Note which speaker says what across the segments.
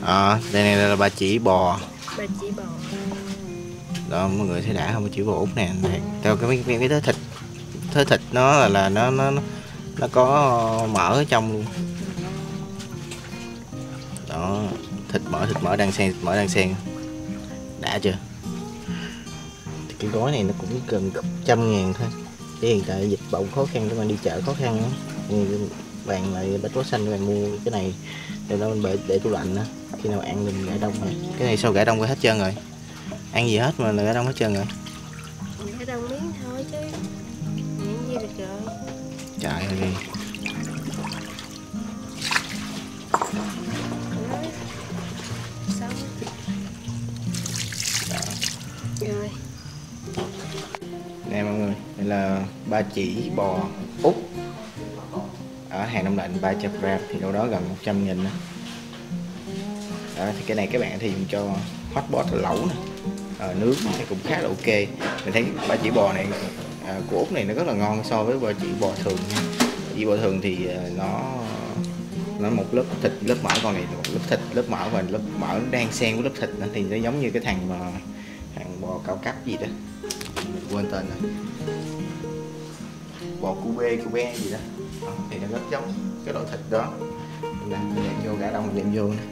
Speaker 1: Đây này là ba chỉ bò.
Speaker 2: Ba chỉ bò.
Speaker 1: Đó, mọi người thấy đã không? Ba chỉ bò Úc nè. Theo cái thớ thịt nó là nó có mỡ ở trong luôn. Đó, thịt mỡ đang xen. Đã chưa? Thì cái gói này nó cũng gần 100.000 thôi. Chứ hiện tại dịch bệnh khó khăn, các bạn đi chợ khó khăn lắm. Bạn lại bách bó xanh, các bạn mua cái này rồi đó mình để tủ lạnh đó. Khi nào ăn mình gãi đông này. Cái này sao gãi đông hết trơn rồi. Ăn gì hết mà là gãi đông hết trơn rồi.
Speaker 2: Gãi đông miếng thôi chứ. Miếng gì được rồi.
Speaker 1: Trời ơi.
Speaker 2: Xong. Rồi.
Speaker 1: Nè mọi người, đây là ba chỉ bò Úc ở hàng Đông Lạnh 300g thì đâu đó gần 100.000 đó. Đó thì cái này các bạn thì dùng cho hot pot là lẩu nè, nước thì cũng khá là ok. Mình thấy ba chỉ bò này của Úc này nó rất là ngon so với ba chỉ bò thường nha. Chỉ bò thường thì nó một lớp thịt lớp mỡ, còn này một lớp thịt lớp mỡ và lớp mỡ đang xen với lớp thịt nữa, thì nó giống như cái thằng bò cao cấp gì đó mình quên tên rồi, bò Cube gì đó. Thì nó rất giống cái loại thịt đó nè, mình đem vô gà đông mình đem vô nè.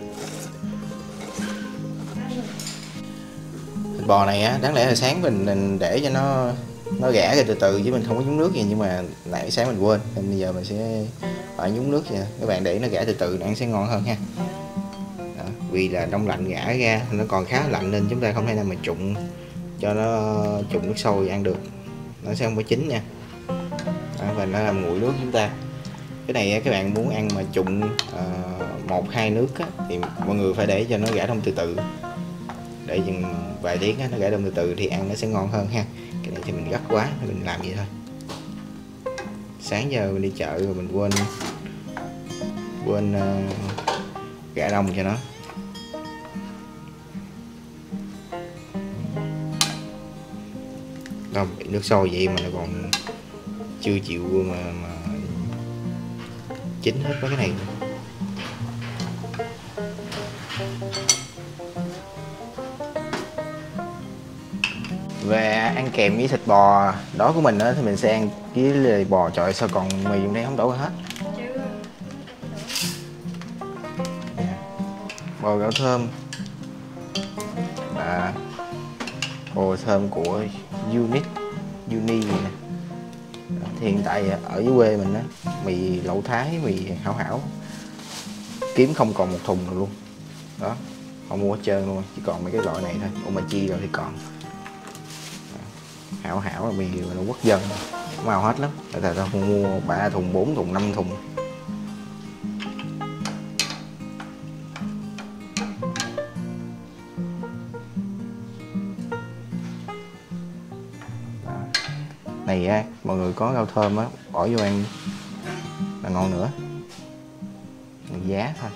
Speaker 1: Thịt bò này á, đáng lẽ là sáng mình để cho nó rã ra từ từ chứ mình không có nhúng nước gì, nhưng mà nãy sáng mình quên nên bây giờ mình sẽ phải nhúng nước vậy. Các bạn để nó rã từ từ ăn sẽ ngon hơn ha. Đó, vì là đông lạnh rã ra nó còn khá lạnh nên chúng ta không thể nào mà trụng cho nó trụng nước sôi ăn được, nó sẽ không có chín nha. Đó, và nó làm nguội nước chúng ta. Cái này các bạn muốn ăn mà trụng 1-2 nước á, thì mọi người phải để cho nó rã đông từ từ, để chừng vài tiếng á, nó rã đông từ từ thì ăn nó sẽ ngon hơn ha. Cái này thì mình gấp quá nên mình làm vậy thôi. Sáng giờ mình đi chợ rồi mình quên rã đông cho nó. Không, nước sôi vậy mà nó còn chưa chịu mà chín hết mấy cái này. Về ăn kèm với thịt bò đó của mình đó, thì mình sẽ ăn với lề bò. Trời sao còn mì trong đây không đổ hết. Bò gạo thơm và bò thơm của Uni gì nè. Thì hiện tại ở dưới quê mình á, mì lẩu Thái, mì hảo hảo kiếm không còn một thùng nào luôn đó, không mua hết trơn luôn, chỉ còn mấy cái loại này thôi. Omachi rồi thì còn hảo hảo là mì là quốc dân, mau hết lắm. Tại sao không mua 3 thùng 4 thùng 5 thùng. Này á, mọi người có rau thơm á, bỏ vô ăn là ngon nữa. Giá thôi.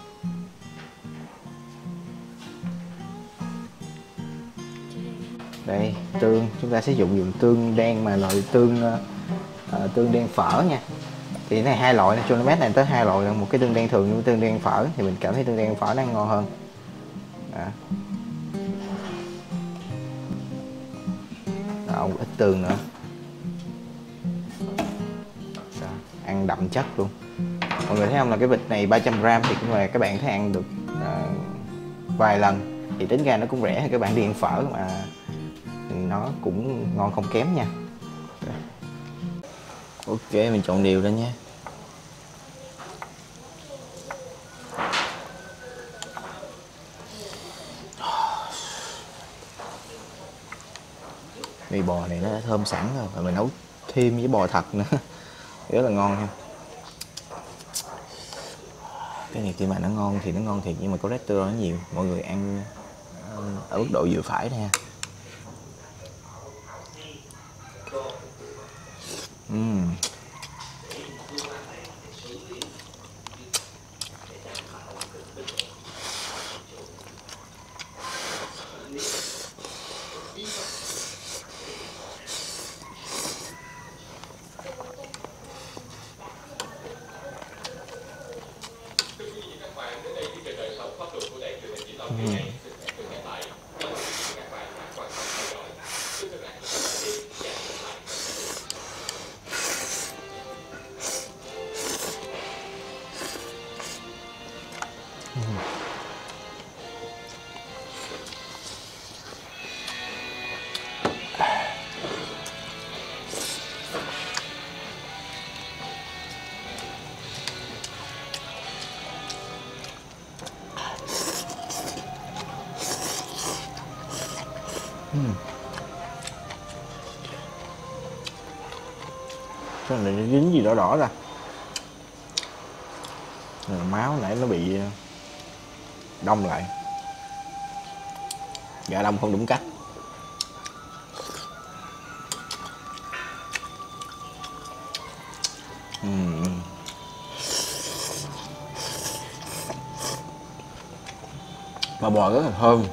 Speaker 1: Đây, tương, chúng ta sẽ dùng tương đen mà loại tương đen phở nha. Thì cái này 2 loại này, Chonamet này tới 2 loại, một cái tương đen thường với tương đen phở, thì mình cảm thấy tương đen phở nó ăn ngon hơn. Đó, ít tương nữa. Đó, ăn đậm chất luôn. Mọi người thấy không, là cái vịt này 300g thì cũng là các bạn thấy ăn được vài lần, thì tính ra nó cũng rẻ. Các bạn đi ăn phở mà nó cũng ngon không kém nha. Ok, mình trộn đều lên nha. Mì bò này nó đã thơm sẵn rồi, và mình nấu thêm với bò thật nữa rất là ngon ha. Cái này khi mà nó ngon thì nó ngon thiệt, nhưng mà cholesterol nó nhiều. Mọi người ăn ở mức độ vừa phải nha. Cái này nó dính gì đỏ đỏ ra. Máu nãy nó bị đông lại. Gà đông không đúng cách. Mà bò rất là thơm.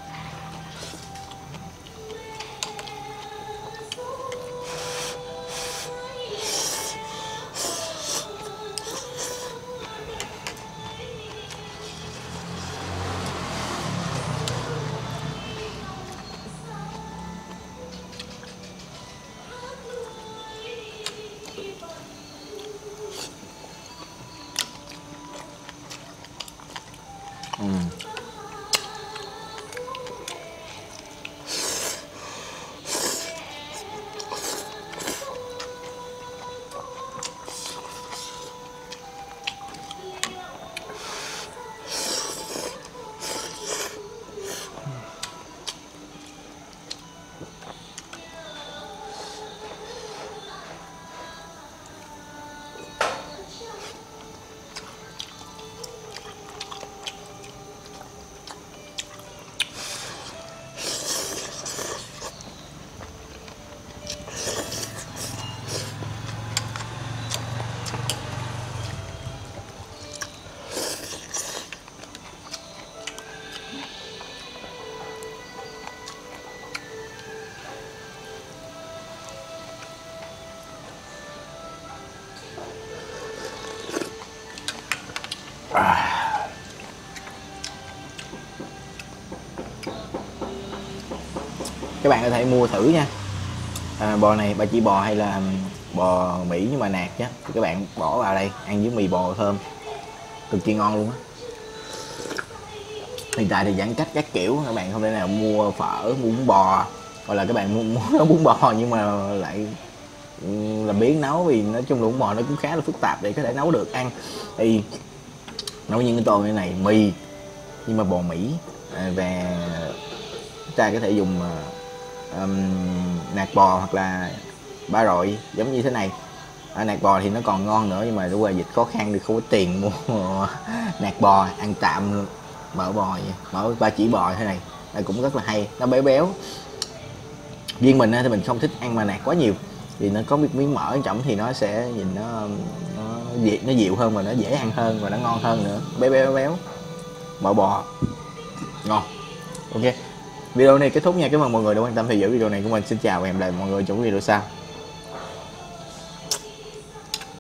Speaker 1: Các bạn có thể mua thử nha. Bò này ba chỉ bò hay là bò Mỹ nhưng mà nạc nhé, thì các bạn bỏ vào đây ăn với mì bò thơm cực kỳ ngon luôn á. Hiện tại thì giãn cách các kiểu, các bạn không thể nào mua phở, mua bún bò, hoặc là các bạn muốn bún bò nhưng mà lại làm biếng nấu, vì nói chung là bún bò nó cũng khá là phức tạp để có thể nấu được ăn. Thì nấu những cái tô như này mì nhưng mà bò Mỹ, và ta có thể dùng nạc bò hoặc là ba rọi giống như thế này. Nạc bò thì nó còn ngon nữa, nhưng mà đúng là dịch khó khăn thì không có tiền mua nạc bò, ăn tạm mỡ bò vậy, mỡ ba chỉ bò thế này cũng rất là hay, nó béo béo. Riêng mình thì mình không thích ăn mà nạc quá nhiều, vì nó có miếng mỡ ở trong thì nó sẽ nhìn nó dịu hơn và nó dễ ăn hơn và nó ngon hơn nữa, béo béo mỡ bò ngon. Ok, video này kết thúc nha. Cảm ơn mọi người đã quan tâm theo dõi video này của mình. Xin chào và hẹn gặp lại mọi người trong video sau.